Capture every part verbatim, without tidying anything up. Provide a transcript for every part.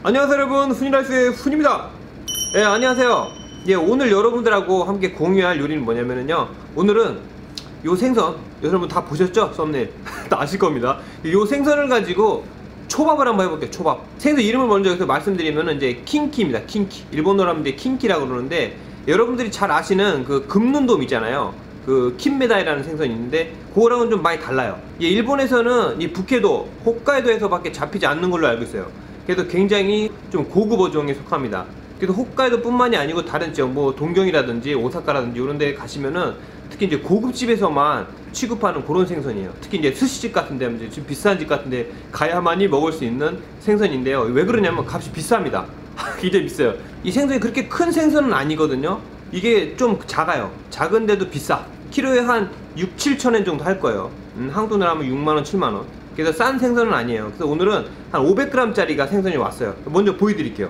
안녕하세요 여러분, 훈이라이스의 훈입니다. 예, 안녕하세요. 예, 오늘 여러분들하고 함께 공유할 요리는 뭐냐면요, 오늘은 요 생선, 여러분 다 보셨죠? 썸네일 다 아실 겁니다. 요 생선을 가지고 초밥을 한번 해볼게요. 초밥. 생선 이름을 먼저 여기서 말씀드리면은 이제 킹키입니다. 킹키. 일본어로 하면 이제 킹키라고 그러는데, 여러분들이 잘 아시는 그 금눈돔 있잖아요. 그 킨메다이라는 생선이 있는데 그거랑은 좀 많이 달라요. 예, 일본에서는 이 북해도 홋카이도에서밖에 잡히지 않는 걸로 알고 있어요. 그래서 굉장히 좀 고급 어종에 속합니다. 그래서 홋카이도 뿐만이 아니고 다른 지역 뭐 동경이라든지 오사카라든지 이런 데 가시면은 특히 이제 고급집에서만 취급하는 그런 생선이에요. 특히 이제 스시집 같은 데, 이제 좀 비싼 집 같은 데 가야만이 먹을 수 있는 생선인데요. 왜 그러냐면 값이 비쌉니다. 굉장히 비싸요. 이 생선이 그렇게 큰 생선은 아니거든요. 이게 좀 작아요. 작은데도 비싸. 키로에 한 육, 칠천엔 정도 할 거예요. 음, 한국 돈으로 하면 육만원, 칠만원. 그래서 싼 생선은 아니에요. 그래서 오늘은 한 오백 그램 짜리가 생선이 왔어요. 먼저 보여드릴게요.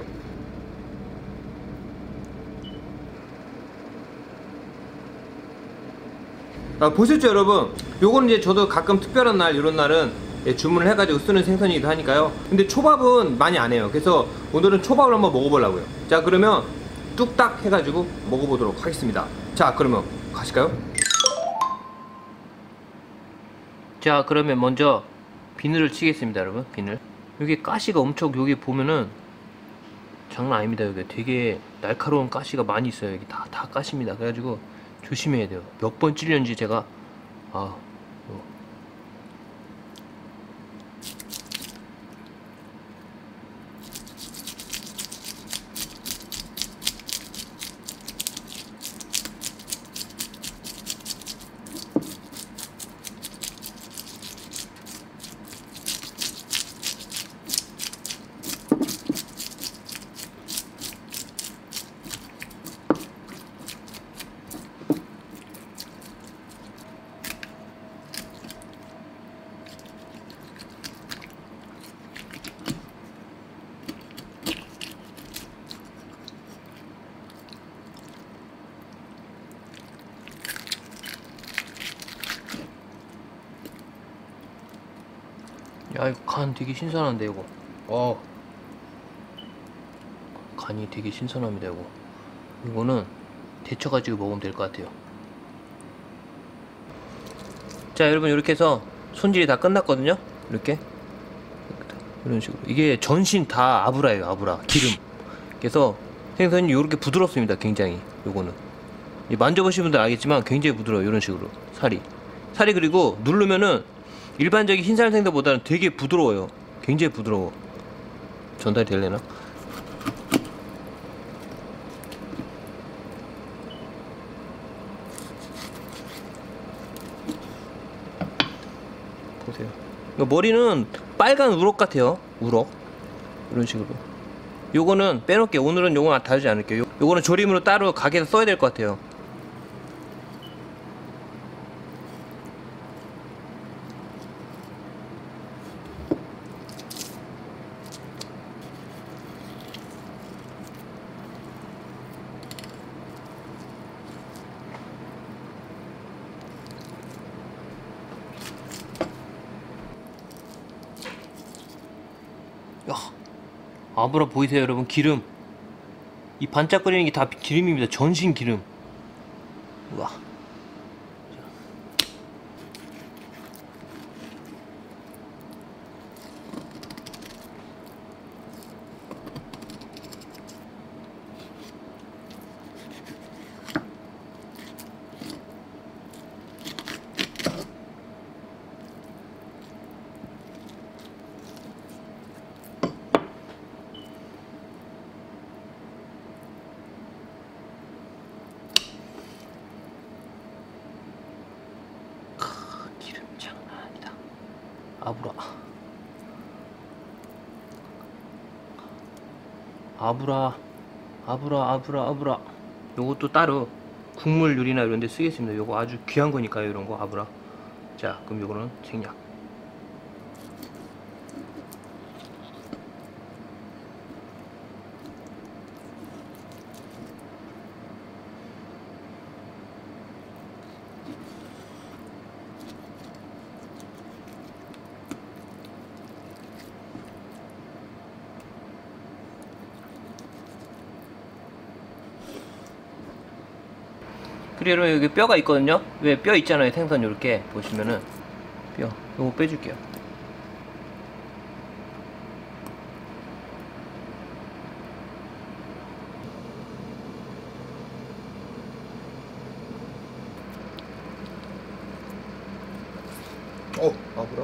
아, 보셨죠 여러분? 요거는 이제 저도 가끔 특별한 날 이런 날은 예, 주문을 해가지고 쓰는 생선이기도 하니까요. 근데 초밥은 많이 안 해요. 그래서 오늘은 초밥을 한번 먹어보려고요. 자, 그러면 뚝딱 해가지고 먹어보도록 하겠습니다. 자, 그러면 가실까요? 자, 그러면 먼저 비늘을 치겠습니다 여러분. 비늘. 여기 가시가 엄청, 여기 보면은 장난 아닙니다. 여기 되게 날카로운 가시가 많이 있어요. 여기 다, 다 가시입니다. 그래가지고 조심해야 돼요. 몇 번 찔렸는지 제가 아 어. 야, 이거 간 되게 신선한데 이거. 어, 간이 되게 신선합니다 이거. 이거는 데쳐가지고 먹으면 될 것 같아요. 자 여러분, 이렇게 해서 손질이 다 끝났거든요. 이렇게 이런 식으로. 이게 전신 다 아브라예요. 아브라, 기름. 그래서 생선이 이렇게 부드럽습니다. 굉장히. 요거는 만져보시는 분들 알겠지만 굉장히 부드러워요. 이런 식으로 살이 살이 그리고 누르면은 일반적인 흰살 생선보다는 되게 부드러워요. 굉장히 부드러워. 전달이 될래나? 보세요. 머리는 빨간 우럭 같아요. 우럭. 이런 식으로. 요거는 빼놓을게요. 오늘은 요거 다루지 않을게요. 요거는 조림으로 따로 가게에서 써야 될 것 같아요. 야, 아브라 보이세요 여러분? 기름. 이 반짝거리는 게 다 기름입니다. 전신 기름. 우와. 아브라 아브라 아브라 아브라 아브라. 요것도 따로 국물 요리나 이런 데 쓰겠습니다. 요거 아주 귀한 거니까요, 이런 거. 아브라. 자, 그럼 요거는 생략. 그리고 여러분 여기 뼈가 있거든요. 왜 뼈 있잖아요. 생선 이렇게 보시면은 뼈 요거 빼줄게요. 어, 아부라.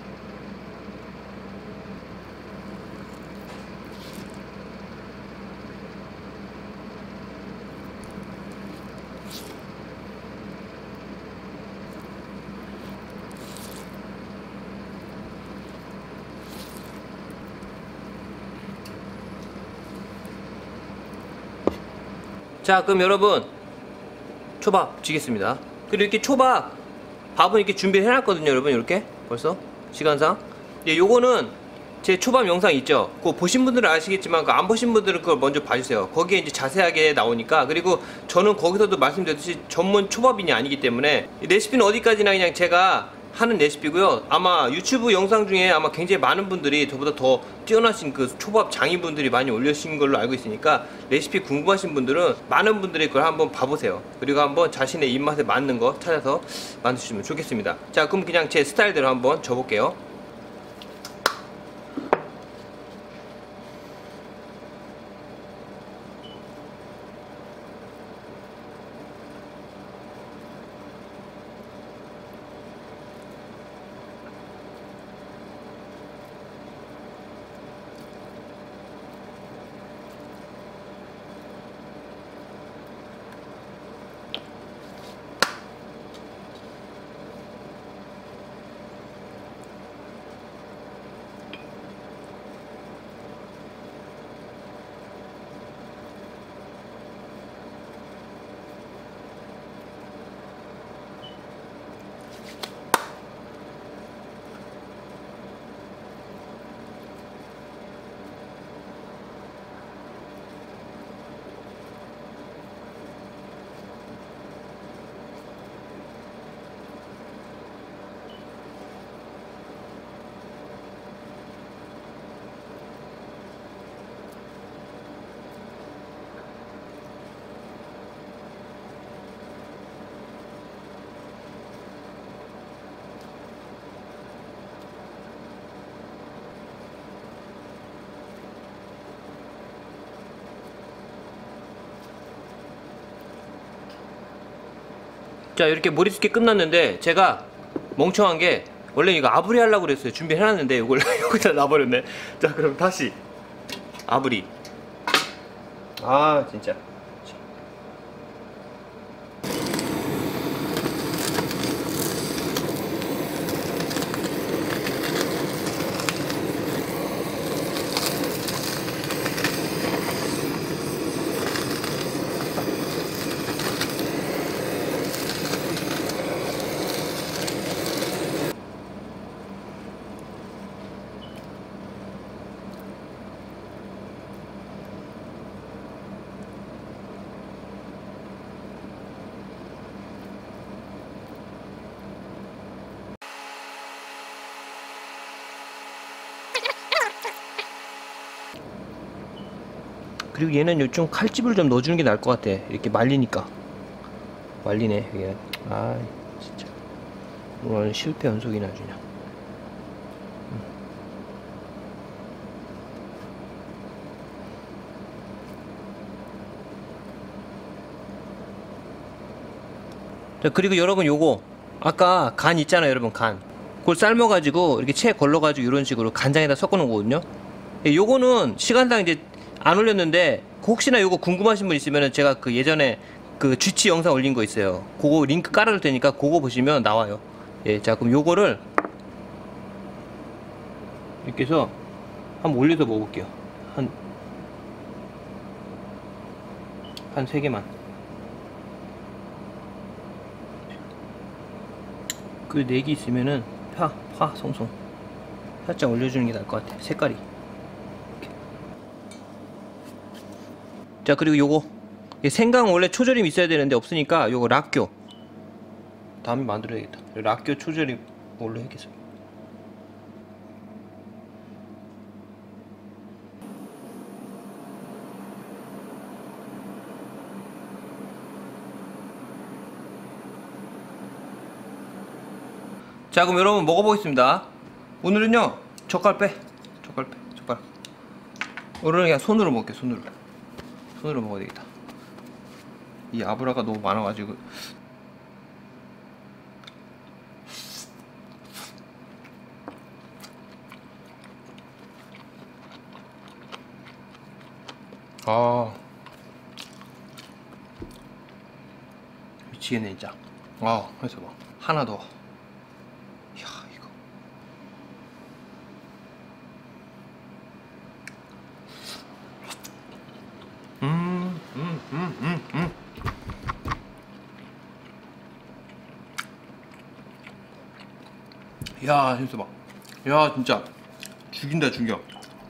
자, 그럼 여러분 초밥 지겠습니다. 그리고 이렇게 초밥 밥은 이렇게 준비를 해놨거든요. 여러분 이렇게 벌써 시간상. 예, 요거는 제 초밥 영상 있죠. 그거 보신 분들은 아시겠지만 그 안 보신 분들은 그걸 먼저 봐주세요. 거기에 이제 자세하게 나오니까. 그리고 저는 거기서도 말씀드렸듯이 전문 초밥인이 아니기 때문에 레시피는 어디까지나 그냥 제가 하는 레시피고요. 아마 유튜브 영상 중에 아마 굉장히 많은 분들이 저보다 더 뛰어나신 그 초밥 장인분들이 많이 올려주신 걸로 알고 있으니까 레시피 궁금하신 분들은 많은 분들이 그걸 한번 봐보세요. 그리고 한번 자신의 입맛에 맞는 거 찾아서 만드시면 좋겠습니다. 자, 그럼 그냥 제 스타일대로 한번 져볼게요. 자, 이렇게 머리숱이 끝났는데 제가 멍청한 게 원래 이거 아브리 하려고 그랬어요. 준비해놨는데 이걸 여기다 놔버렸네. 자, 그럼 다시 아브리. 아 진짜. 그리고 얘는 좀 칼집을 좀 넣어주는 게 나을 것 같아. 이렇게 말리니까 말리네 이게. 아 진짜 오늘 실패 연속이나 아주 그냥. 자, 그리고 여러분 요거 아까 간 있잖아요. 여러분 간 그걸 삶아가지고 이렇게 채 걸러가지고 이런 식으로 간장에다 섞어 놓은 거거든요. 요거는 시간당 이제 안 올렸는데 혹시나 요거 궁금하신 분 있으면은 제가 그 예전에 그 쥐치 영상 올린 거 있어요. 그거 링크 깔아둘 테니까 그거 보시면 나와요. 예, 자 그럼 요거를 이렇게 해서 한번 올려서 먹어볼게요. 한 한 세 개만. 그 네 개 있으면은 파, 파, 송송 살짝 올려주는 게 나을 것 같아. 색깔이. 자, 그리고 요거 생강 원래 초절임 있어야 되는데 없으니까 요거 락교 다음에 만들어야겠다. 락교 초절임 뭘로 해야겠어요. 자, 그럼 여러분 먹어보겠습니다. 오늘은요 젓갈 빼 젓갈 빼 젓갈. 오늘은 그냥 손으로 먹게. 손으로 손으로 먹어야 되겠다. 이 아브라가 너무 많아가지고. 아, 미치겠네 진짜. 아, 해서 봐. 하나 더. 이야, 이거. 음, 음, 음, 음, 음. 야, 해서 봐. 야, 진짜 죽인다, 죽여.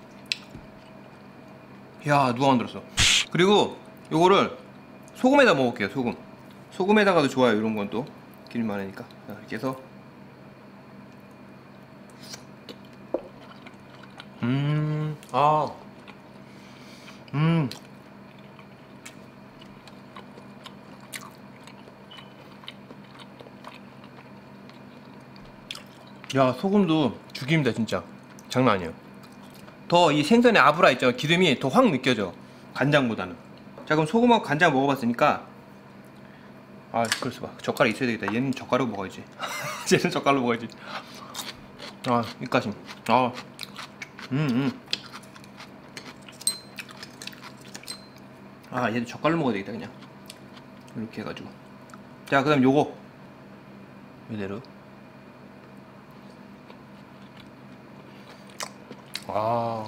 야, 누가 만들었어? 그리고 요거를 소금에다 먹을게요. 소금. 소금에다가도 좋아요. 이런 건 또 기름 많으니까. 자, 이렇게 해서 음, 아, 음, 야, 소금도 죽입니다 진짜. 장난 아니에요. 더 이 생선의 아브라 있죠, 기름이 더 확 느껴져, 간장보다는. 자, 그럼 소금하고 간장 먹어봤으니까, 아, 그럴수 봐. 젓갈이 있어야 되겠다. 얘는 젓가락 먹어야지. 얘는 젓갈로 먹어야지. 아, 입가심. 아, 음, 음. 아, 얘도 젓갈로 먹어야 되겠다 그냥. 이렇게 해가지고. 자, 그다음 요거 이대로. 아,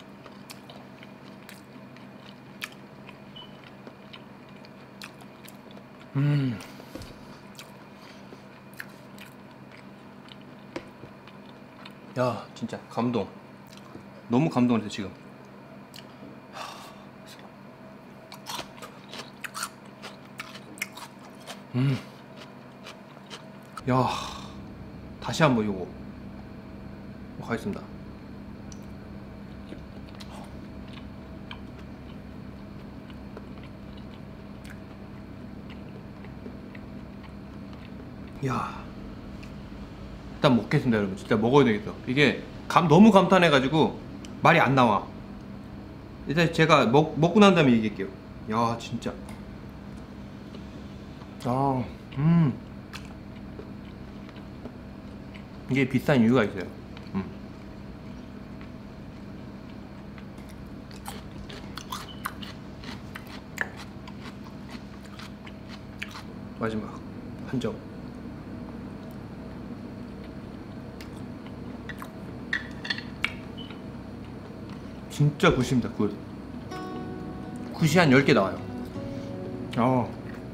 음, 야, 진짜 감동. 너무 감동했어 지금. 음, 야, 다시 한번 요거 가겠습니다. 야, 일단 먹겠습니다 여러분. 진짜 먹어야 되겠어. 이게 감 너무 감탄해가지고 말이 안 나와. 일단 제가 먹, 먹고 난 다음에 얘기할게요. 야, 진짜. 아, 음, 이게 비싼 이유가 있어요. 음. 마지막 한 점. 진짜 굿입니다. 굿. 굿이 한 열 개 나와요. 어.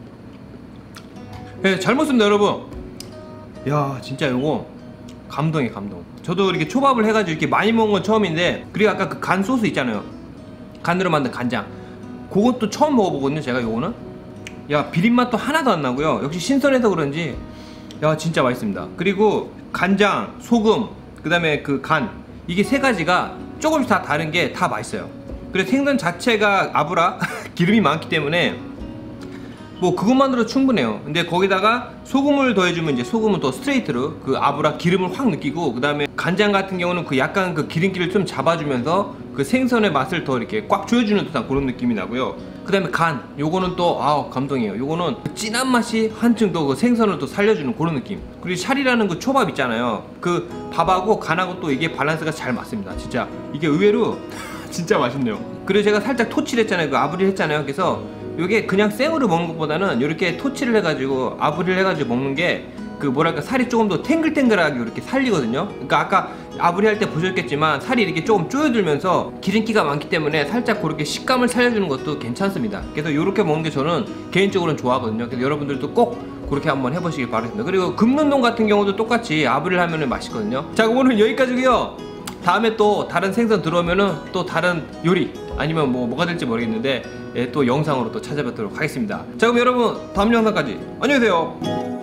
네, 잘 먹습니다 여러분. 야, 진짜 요거 감동이 감동. 저도 이렇게 초밥을 해가지고 이렇게 많이 먹은 건 처음인데, 그리고 아까 그 간 소스 있잖아요, 간으로 만든 간장, 그것도 처음 먹어보거든요 제가. 요거는 야, 비린맛도 하나도 안 나고요. 역시 신선해서 그런지 야, 진짜 맛있습니다. 그리고 간장, 소금, 그 다음에 그 간, 이게 세 가지가 조금씩 다 다른 게 다 맛있어요. 그래서 생선 자체가 아브라 기름이 많기 때문에 뭐 그것만으로 충분해요. 근데 거기다가 소금을 더해주면 이제 소금은 또 스트레이트로 그 아브라 기름을 확 느끼고, 그 다음에 간장 같은 경우는 그 약간 그 기름기를 좀 잡아주면서 그 생선의 맛을 더 이렇게 꽉 조여주는 듯한 그런 느낌이 나고요. 그 다음에 간, 요거는 또 아우 감동이에요. 요거는 진한 맛이 한층 더 그 생선을 또 살려주는 그런 느낌. 그리고 샤리라는 그 초밥 있잖아요, 그 밥하고 간하고 또 이게 밸런스가 잘 맞습니다. 진짜 이게 의외로 진짜 맛있네요. 그리고 제가 살짝 토치를 했잖아요, 그 아브릴 했잖아요. 그래서 요게 그냥 생으로 먹는 것보다는 이렇게 토치를 해가지고 아브릴 해가지고 먹는 게 그 뭐랄까 살이 조금 더 탱글탱글하게 이렇게 살리거든요. 그러니까 아까 아브리 할 때 보셨겠지만 살이 이렇게 조금 쪼여들면서 기름기가 많기 때문에 살짝 그렇게 식감을 살려주는 것도 괜찮습니다. 그래서 이렇게 먹는 게 저는 개인적으로는 좋아하거든요. 그래서 여러분들도 꼭 그렇게 한번 해보시길 바라겠습니다. 그리고 금눈동 같은 경우도 똑같이 아브리를 하면은 맛있거든요. 자, 오늘은 여기까지고요. 다음에 또 다른 생선 들어오면은 또 다른 요리 아니면 뭐 뭐가 될지 모르겠는데, 예, 또 영상으로 또 찾아뵙도록 하겠습니다. 자, 그럼 여러분 다음 영상까지 안녕히 계세요.